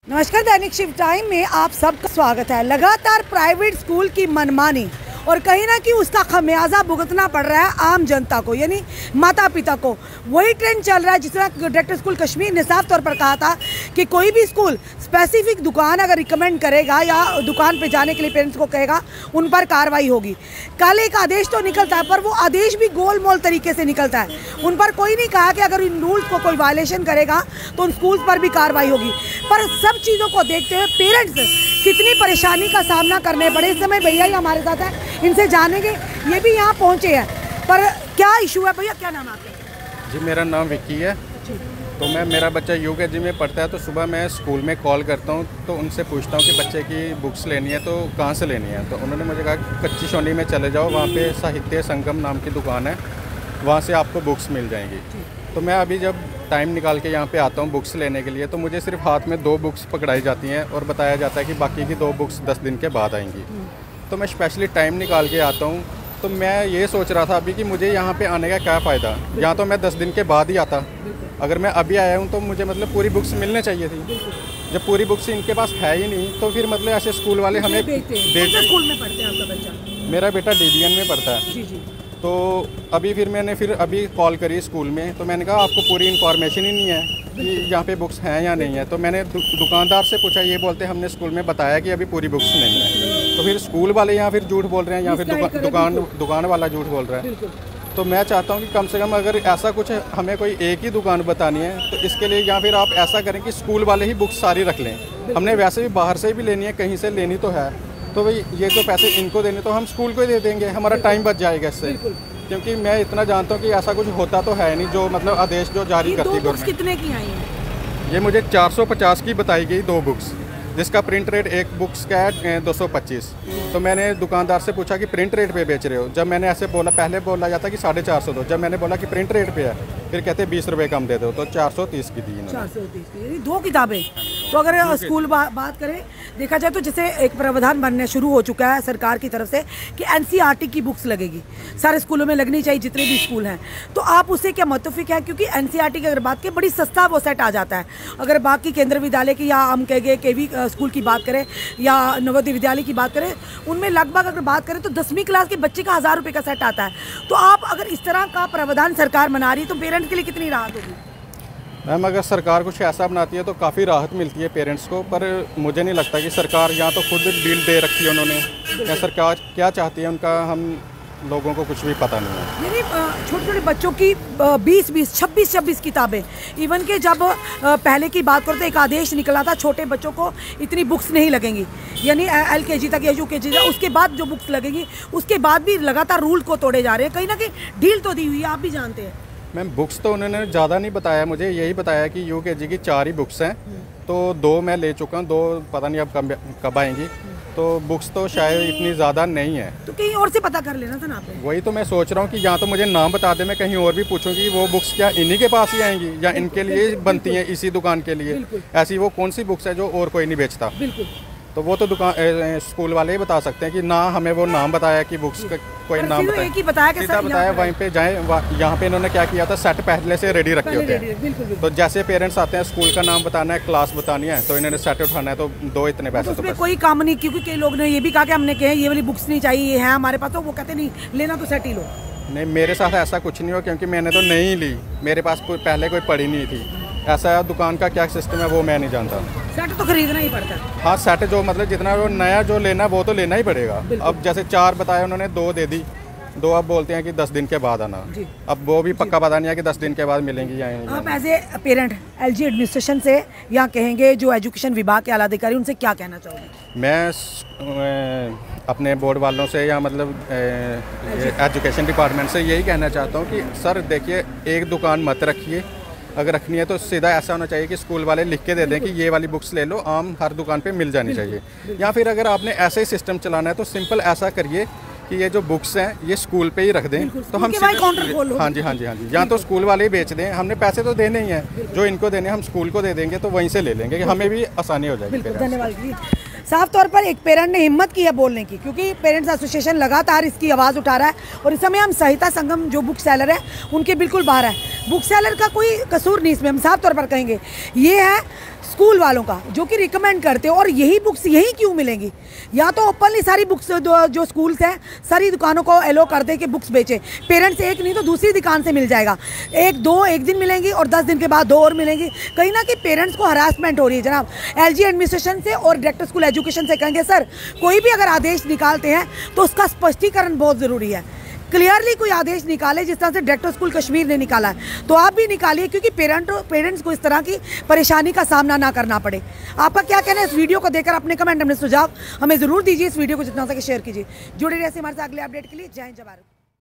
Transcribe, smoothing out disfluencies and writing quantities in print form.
नमस्कार, दैनिक शिव टाइम में आप सबका स्वागत है। लगातार प्राइवेट स्कूल की मनमानी और कहीं ना कहीं उसका खमियाजा भुगतना पड़ रहा है आम जनता को, यानी माता पिता को। वही ट्रेंड चल रहा है जिस तरह डायरेक्टर स्कूल कश्मीर ने साफ तौर पर कहा था कि कोई भी स्कूल स्पेसिफिक दुकान अगर रिकमेंड करेगा या दुकान पे जाने के लिए पेरेंट्स को कहेगा, उन पर कार्रवाई होगी। कल एक आदेश तो निकलता है, पर वो आदेश भी गोलमोल तरीके से निकलता है। उन पर कोई नहीं कहा कि अगर इन रूल्स को कोई वायलेशन करेगा तो उन स्कूल्स पर भी कार्रवाई होगी। पर सब चीज़ों को देखते हुए पेरेंट्स कितनी परेशानी का सामना करने पड़े। इस समय भैया ही हमारे साथ है, इनसे जानेंगे। ये भी यहाँ पहुँचे हैं, पर क्या इशू है भैया? क्या नाम है आपका? जी, मेरा नाम विक्की है। तो मेरा बच्चा यूकेजी में पढ़ता है, तो सुबह मैं स्कूल में कॉल करता हूँ तो उनसे पूछता हूँ कि बच्चे की बुक्स लेनी है तो कहाँ से लेनी है। तो उन्होंने मुझे कहा कि कच्ची शोनी में चले जाओ, वहाँ पे साहित्य संगम नाम की दुकान है, वहाँ से आपको बुक्स मिल जाएंगी। तो मैं अभी जब टाइम निकाल के यहाँ पे आता हूँ बुक्स लेने के लिए, तो मुझे सिर्फ हाथ में 2 बुक्स पकड़ाई जाती हैं और बताया जाता है कि बाकी की 2 बुक्स 10 दिन के बाद आएंगी। तो मैं स्पेशली टाइम निकाल के आता हूँ। तो मैं ये सोच रहा था अभी कि मुझे यहाँ पे आने का क्या फ़ायदा, यहाँ तो मैं 10 दिन के बाद ही आता। अगर मैं अभी आया हूँ तो मुझे मतलब पूरी बुक्स मिलने चाहिए थी। जब पूरी बुक्स इनके पास है ही नहीं, तो फिर मतलब ऐसे स्कूल वाले हमें स्कूल में पढ़ते हैं आपका बच्चा? मेरा बेटा DBN में पढ़ता है। जी जी। तो मैंने अभी कॉल करी स्कूल में, तो मैंने कहा आपको पूरी इन्फॉर्मेशन ही नहीं है कि यहाँ पे बुक्स हैं या नहीं है। तो मैंने दुकानदार से पूछा, ये बोलते हमने स्कूल में बताया कि अभी पूरी बुक्स नहीं है। तो फिर स्कूल वाले यहाँ फिर झूठ बोल रहे हैं या फिर दुकान वाला झूठ बोल रहा है। तो मैं चाहता हूँ कि कम से कम अगर ऐसा कुछ हमें कोई एक ही दुकान बतानी है तो इसके लिए या फिर आप ऐसा करें कि स्कूल वाले ही बुक्स सारी रख लें। हमने वैसे भी बाहर से भी लेनी है, कहीं से लेनी तो है, तो भाई ये जो पैसे इनको देने तो हम स्कूल को ही दे देंगे, हमारा टाइम बच जाएगा इससे। क्योंकि मैं इतना जानता हूँ कि ऐसा कुछ होता तो है नहीं, जो मतलब आदेश जो जारी करती है गवर्नमेंट। कितने की आई हैं? ये मुझे 450 की बताई गई 2 बुक्स, जिसका प्रिंट रेट एक बुक्स का है 225। तो मैंने दुकानदार से पूछा कि प्रिंट रेट पे बेच रहे हो। जब मैंने ऐसे बोला, पहले बोला जाता कि 450 दो, जब मैंने बोला कि प्रिंट रेट पे है, फिर कहते 20 रुपये कम दे दो, तो 430 की दी। 430 की 2 किताबें। तो अगर स्कूल बात करें, देखा जाए तो जैसे एक प्रावधान बनने शुरू हो चुका है सरकार की तरफ से कि NCERT की बुक्स लगेगी, सारे स्कूलों में लगनी चाहिए जितने भी स्कूल हैं। तो आप उससे क्या मुत्तफिक है? क्योंकि NCERT की अगर बात करें, बड़ी सस्ता वो सेट आ जाता है। अगर बाकी केंद्र विद्यालय की या हम कहेंगे केवी स्कूल की बात करें या नवोदय विद्यालय की बात करें, उनमें लगभग अगर बात करें तो 10वीं क्लास के बच्चे का 1000 रुपये का सेट आता है। तो आप अगर इस तरह का प्रावधान सरकार बना रही है तो पेरेंट्स के लिए कितनी राहत होगी? मैम, अगर सरकार कुछ ऐसा बनाती है तो काफ़ी राहत मिलती है पेरेंट्स को, पर मुझे नहीं लगता कि सरकार यहाँ तो खुद डील दे रखी है उन्होंने। या सरकार क्या चाहती है उनका हम लोगों को कुछ भी पता नहीं है। यानी छोटे छोटे बच्चों की 20-20, 26-26 किताबें। इवन के जब पहले की बात करते एक आदेश निकला था छोटे बच्चों को इतनी बुक्स नहीं लगेंगी, यानी LKG तक या UKG तक, उसके बाद जो बुक्स लगेंगी, उसके बाद भी लगातार रूल को तोड़े जा रहे हैं। कहीं ना कहीं डील तो दी हुई है, आप भी जानते हैं। मैम, बुक्स तो उन्होंने ज़्यादा नहीं बताया, मुझे यही बताया कि UKG की 4 ही बुक्स हैं। तो 2 मैं ले चुका हूँ, 2 पता नहीं अब कब आएंगी। तो बुक्स तो शायद इतनी ज़्यादा नहीं है, तो कहीं और से पता कर लेना था ना आपने। वही तो मैं सोच रहा हूँ कि यहाँ तो मुझे नाम बता दे, मैं कहीं और भी पूछूंगी वो बुक्स क्या इन्हीं के पास ही आएंगी या इनके लिए बनती हैं इसी दुकान के लिए। ऐसी वो कौन सी बुक्स है जो और कोई नहीं बेचता? बिल्कुल। तो वो तो स्कूल वाले ही बता सकते हैं कि ना हमें वो नाम बताया कि बुक्स का कोई नाम बताया, एक ही बताया कि सर बताया वहीं पे जाएं। यहाँ पे इन्होंने क्या किया था, सेट पहले से रेडी रखे होते हैं। तो जैसे पेरेंट्स आते हैं, स्कूल का नाम बताना है, क्लास बतानी है, तो इन्होंने सेट उठाना है, तो 2 इतने पैसे। तो कोई काम नहीं, क्योंकि कई लोग ने ये भी कहा कि हमने कहा ये वाली बुक्स नहीं चाहिए, ये है हमारे पास, तो वो कहते नहीं लेना तो सेट ही लो। नहीं, मेरे साथ ऐसा कुछ नहीं हुआ, क्योंकि मैंने तो नहीं ली, मेरे पास पहले कोई पड़ी नहीं थी। ऐसा दुकान का क्या सिस्टम है वो मैं नहीं जानता। सेट तो खरीदना ही पड़ता है। हाँ, सेट जो मतलब जितना वो नया जो लेना वो तो लेना ही पड़ेगा। अब जैसे 4 बताया उन्होंने, 2 दे दी, 2 अब बोलते हैं कि 10 दिन के बाद आना। अब वो भी पक्का पता नहीं है कि 10 दिन के बाद मिलेंगी या नहीं। आप as a parent LG administration से या कहेंगे जो एजुकेशन विभाग के आला अधिकारी, उनसे क्या कहना चाहोगे? मैं अपने बोर्ड वालों से या मतलब एजुकेशन डिपार्टमेंट से यही कहना चाहता हूँ कि सर देखिए, एक दुकान मत रखिए। अगर रखनी है तो सीधा ऐसा होना चाहिए कि स्कूल वाले लिख के दे दें कि ये वाली बुक्स ले लो, आम हर दुकान पे मिल जानी चाहिए। या फिर अगर आपने ऐसे ही सिस्टम चलाना है तो सिंपल ऐसा करिए कि ये जो बुक्स हैं ये स्कूल पे ही रख दें, तो हम हाँ जी। या तो स्कूल वाले ही बेच दें, हमने पैसे तो देने ही हैं, जो इनको देने हम स्कूल को दे देंगे, तो वहीं से ले लेंगे, हमें भी आसानी हो जाएगी। धन्यवाद जी। साफ तौर पर एक पेरेंट ने हिम्मत की है बोलने की, क्योंकि पेरेंट्स एसोसिएशन लगातार इसकी आवाज़ उठा रहा है और इस समय हम साहित्य संगम जो बुक सेलर है उनके बिल्कुल बाहर है। बुक सेलर का कोई कसूर नहीं इसमें, हम साफ तौर पर कहेंगे ये है स्कूल वालों का, जो कि रिकमेंड करते हो। और यही बुक्स यहीं क्यों मिलेंगी? या तो ओपनली सारी बुक्स जो स्कूल्स हैं सारी दुकानों को एलो कर दे कि बुक्स बेचे, पेरेंट्स एक नहीं तो दूसरी दुकान से मिल जाएगा, एक दिन मिलेंगी और 10 दिन के बाद 2 और मिलेंगी। कहीं ना कहीं पेरेंट्स को हरासमेंट हो रही है जनाब। एलजी एडमिनिस्ट्रेशन से और डायरेक्टर स्कूल एजुकेशन से कहेंगे सर कोई भी अगर आदेश निकालते हैं तो उसका स्पष्टीकरण बहुत ज़रूरी है। क्लियरली कोई आदेश निकाले जिस तरह से डायरेक्टर स्कूल कश्मीर ने निकाला है, तो आप भी निकालिए, क्योंकि पेरेंट्स को इस तरह की परेशानी का सामना ना करना पड़े। आपका क्या कहना है इस वीडियो को देखकर? अपने कमेंट, अपने सुझाव हमें ज़रूर दीजिए। इस वीडियो को जितना हो सके शेयर कीजिए। जुड़े रहिए हमारे साथ अगले अपडेट के लिए। जय हिंद, जय भारत।